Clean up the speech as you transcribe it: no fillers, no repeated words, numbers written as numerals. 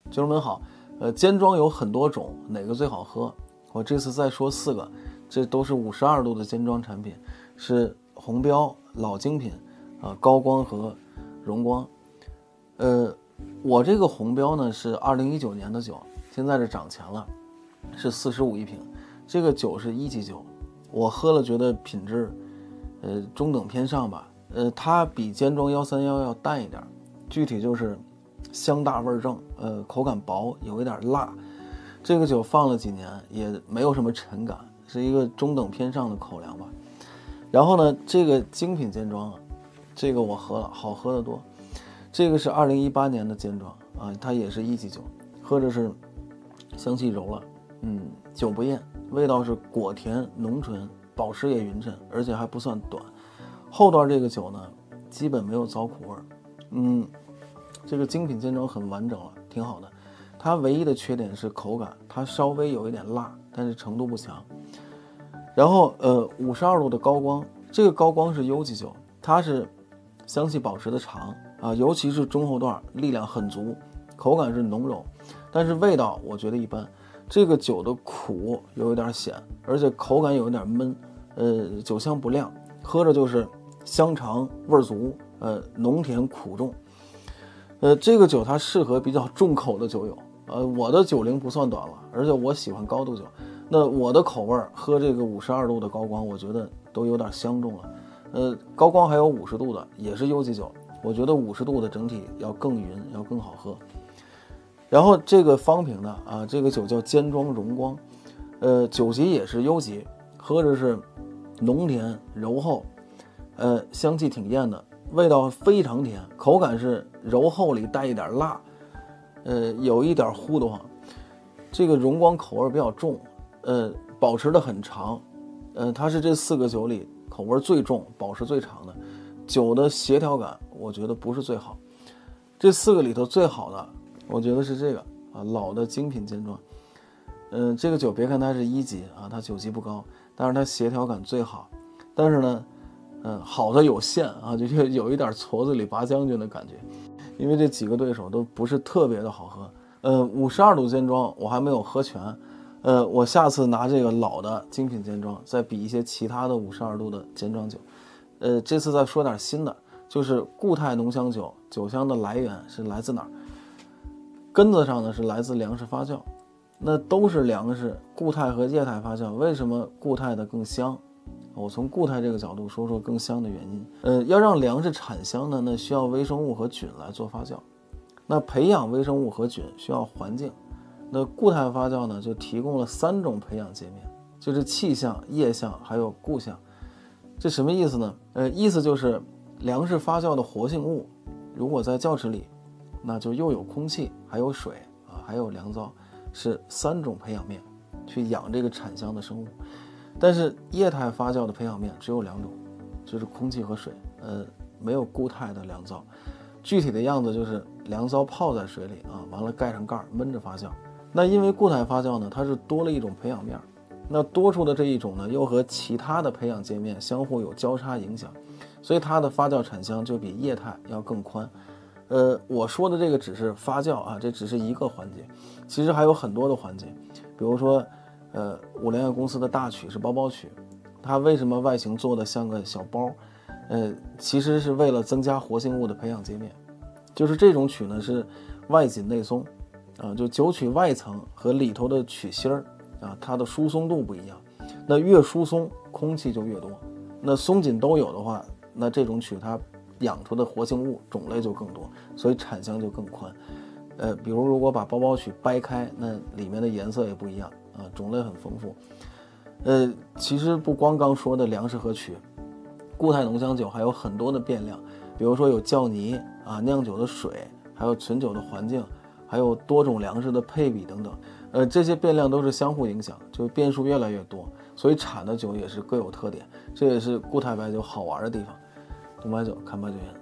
兄弟们好，尖庄有很多种，哪个最好喝？我这次再说4个，这都是52度的尖庄产品，是红标、老精品高光和荣光。我这个红标呢是2019年的酒，现在是涨钱了，是45一瓶。这个酒是1级酒，我喝了觉得品质中等偏上吧。它比尖庄131要淡一点，具体就是香大味正，口感薄，有一点辣。这个酒放了几年也没有什么沉感，是一个中等偏上的口粮吧。然后呢，这个精品尖庄这个我喝了，好喝得多。这个是2018年的尖庄它也是1级酒，喝着是香气柔了，酒不艳，味道是果甜浓醇，保持也匀称，而且还不算短。后段这个酒呢，基本没有糟苦味这个精品尖庄很完整了，挺好的。它唯一的缺点是口感，它稍微有一点辣，但是程度不强。然后52度的高光，这个高光是优级酒，它是香气保持的长尤其是中后段力量很足，口感是浓柔，但是味道我觉得一般。这个酒的苦有一点显，而且口感有一点闷，酒香不亮，喝着就是香长味足，浓甜苦重。这个酒它适合比较重口的酒友，我的酒龄不算短了，而且我喜欢高度酒，那我的口味喝这个52度的高光，我觉得都有点相中了。高光还有50度的，也是优级酒，我觉得50度的整体要更匀，要更好喝。然后这个方瓶的这个酒叫尖庄荣光，酒级也是优级，喝着是浓甜柔厚，香气挺艳的，味道非常甜，口感是柔厚里带一点辣，有一点糊得慌。这个荣光口味比较重，保持的很长，它是这4个酒里口味最重，保持最长的。酒的协调感我觉得不是最好，这4个里头最好的我觉得是这个老的精品尖庄。这个酒别看它是1级它酒级不高，但是它协调感最好。但是呢好的有限就有一点矬子里拔将军的感觉，因为这几个对手都不是特别的好喝。52度尖庄我还没有喝全，我下次拿这个老的精品尖庄再比一些其他的52度的尖庄酒。这次再说点新的，就是固态浓香酒，酒香的来源是来自哪儿？根子上呢是来自粮食发酵，那都是粮食，固态和液态发酵，为什么固态的更香？我从固态这个角度说说更香的原因。要让粮食产香呢，那需要微生物和菌来做发酵。那培养微生物和菌需要环境，那固态发酵呢就提供了3种培养界面，就是气象、液象还有固象。这什么意思呢？意思就是粮食发酵的活性物，如果在窖池里，那就又有空气，还有水还有粮糟，是3种培养面去养这个产香的生物。但是液态发酵的培养面只有2种，就是空气和水，没有固态的粮糟。具体的样子就是粮糟泡在水里完了盖上盖闷着发酵。那因为固态发酵呢，它是多了一种培养面，那多出的这一种呢，又和其他的培养界面相互有交叉影响，所以它的发酵产香就比液态要更宽。我说的这个只是发酵这只是一个环节，其实还有很多的环节。比如说五粮液公司的大曲是包包曲，它为什么外形做的像个小包？其实是为了增加活性物的培养界面。就是这种曲呢是外紧内松就酒曲外层和里头的曲芯它的疏松度不一样，那越疏松空气就越多，那松紧都有的话，那这种曲它养出的活性物种类就更多，所以产香就更宽。比如果把包包曲掰开，那里面的颜色也不一样种类很丰富。其实不光刚说的粮食和曲，固态浓香酒还有很多的变量，比如说有酵泥酿酒的水，还有存酒的环境，还有多种粮食的配比等等。这些变量都是相互影响，就变数越来越多，所以产的酒也是各有特点，这也是固态白酒好玩的地方。懂白酒看白酒园。